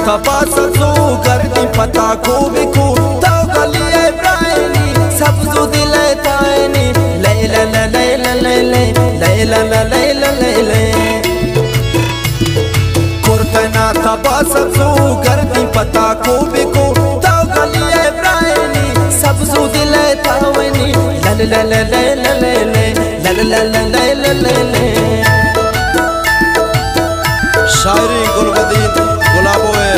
थपा सब्जू गर्दी पता खूब खूब तो गलिए ब्रायनी सब्जू दिले तायनी ले ले ले ले ले ले ले ले ले ले ले ले कुर्तना थपा सब्जू गर्दी पता खूब खूब तो गलिए ब्रायनी सब्जू दिले तायनी ले ले ले ले ले ले ले ले ले ले ले शायरी गुलबदीन गुलाबो है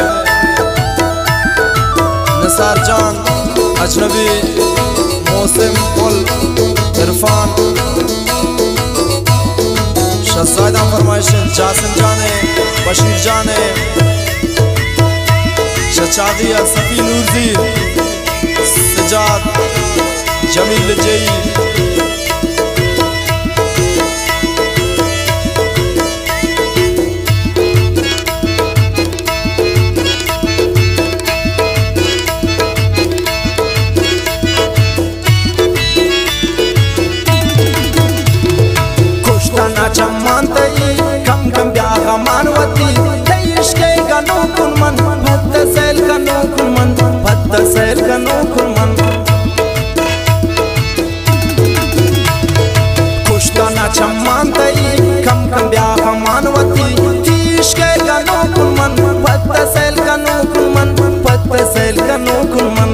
नसार जान अजनबी मौसम कुल इरफान शहजादा फरमाइश जासिम जाने बशीर जाने शचादिया सफी नूरजी सजाद जमील जई कम कम ब्याह मानवती इश्के गनो कुनमन भक्त सैल गनो कुनमन भक्त सैल गनो कुनमन कुश्तना चम्मानतई कम कम ब्याह मानवती इश्के गनो कुनमन भक्त सैल गनो कुनमन भक्त सैल गनो कुनमन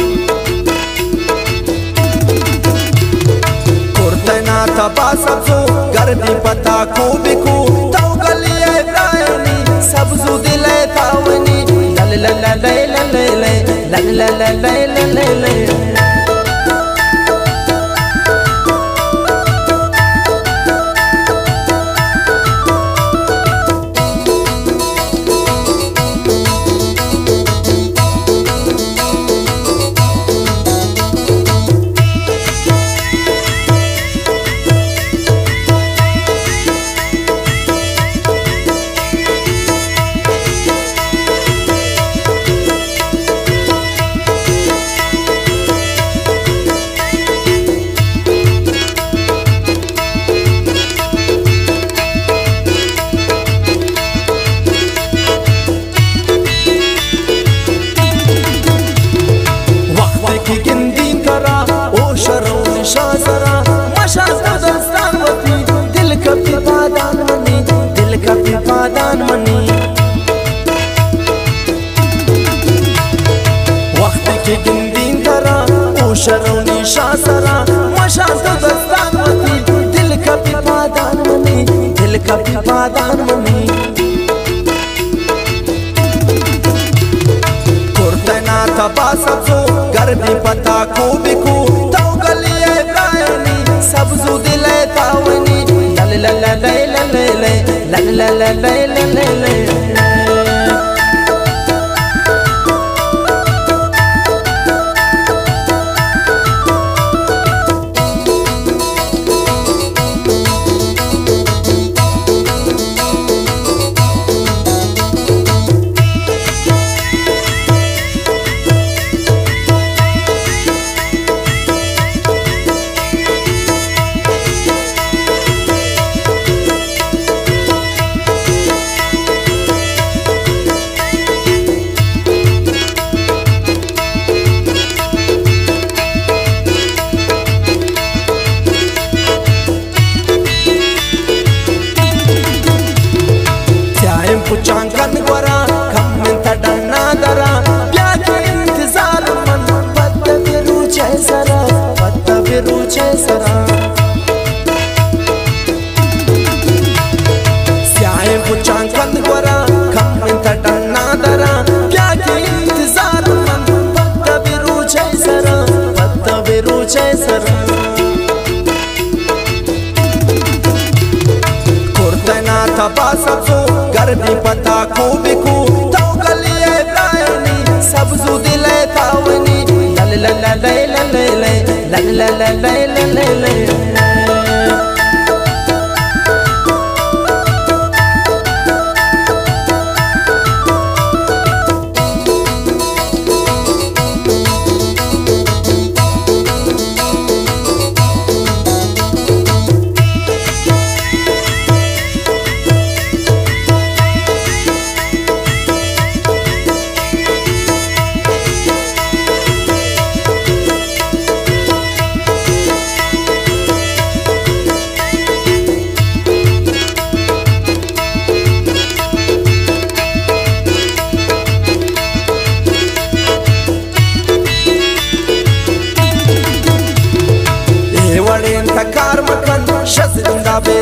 कुर्तना तबा सब्जू गर्दी पता खूब खूब तो गलिए ब्रायनी सब्जू दिले तावनी ले ले ले ले ले ले ले ले ले ले ले शरौनी शासरा मशात दस्तान मनी दिल का पिपादान मनी दिल का पिपादान मनी कुर्तना तबा सब्जू गर्दी पता खूब खूब तो गलिए ब्रायनी सब्जू दिले तावनी ले ले ले ले ले ले ले ले ले ले पुचांकन गोरा कम में तड़ना दरा प्यार के इंतजार मन पत्ता बिरुचे सरा पत्ता बिरुचे सरा स्याहे पुचांकन गोरा कम में तड़ना दरा प्यार के इंतजार मन पत्ता बिरुचे सरा पत्ता बिरुचे सरा कुर्तना तबा सब्जू गर्दी पता खूब खूब तो गलिए ब्रायनी सब्जू दिले तावनी ले ले ले ले ले ले ले ले ले ले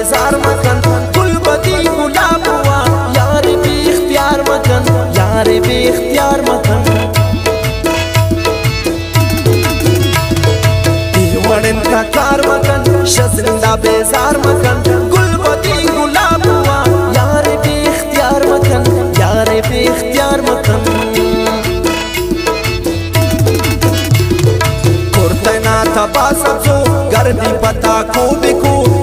बेजार मकन गुल बदी गुलाब हुआ यार भी इख्तियार मकन यार भी इख्तियार मकन वड़न का कार मकन शजरिंदा बेजार मकन गुल बदी गुलाब हुआ यार भी इख्तियार मकन यार भी इख्तियार मकन कुर्तना था बासब्जो गर्दी पता खूब खूब